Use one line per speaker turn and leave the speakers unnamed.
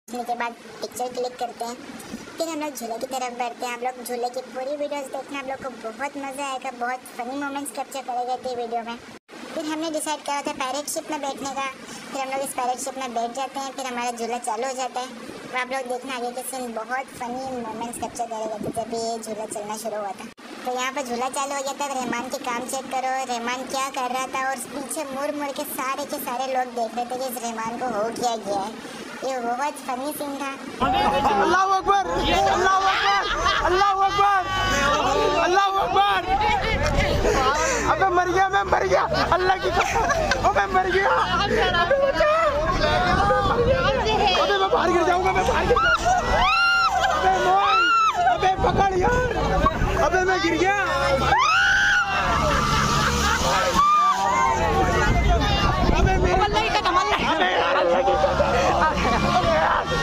के बाद picture click करते हैं, फिर हम लोग झूले की तरफ बढ़ते हैं। आप लोग झूले की पूरी वीडियोस देखना, आप लोग को बहुत मज़ा आएगा, बहुत फनी मोमेंट्स कैप्चर करे गए थे वीडियो में। फिर हमने डिसाइड करा था पैरेट शिप में बैठने का, फिर हम लोग इस पैरेट शिप में बैठ जाते हैं, फिर हमारा झूला चालू हो जाता है। तो आप लोग देखना आगे के सीन, बहुत फनी मोमेंट्स कैप्चर करे गए थे जब ये झूला चलना शुरू हुआ था। तो यहाँ पर झूला चालू हो गया था। रहमान के काम चेक करो, रहमान क्या कर रहा था, और पीछे मुड़ मुड़ के सारे लोग देख रहे थे कि इस रहमान को हो क्या गया है। ये बहुत फनी सीन था।
अल्लाह अकबर, अल्लाह अकबर, अल्लाह अकबर, अल्लाह अकबर। अबे मर गया, मैं मर गया, अल्लाह की कसम, अबे मर गया, अबे मैं बाहर गिर जाऊंगा, मैं बाहर गिर जाऊंगा। अबे मोई, अबे पकड़ यार, अबे मैं गिर गया।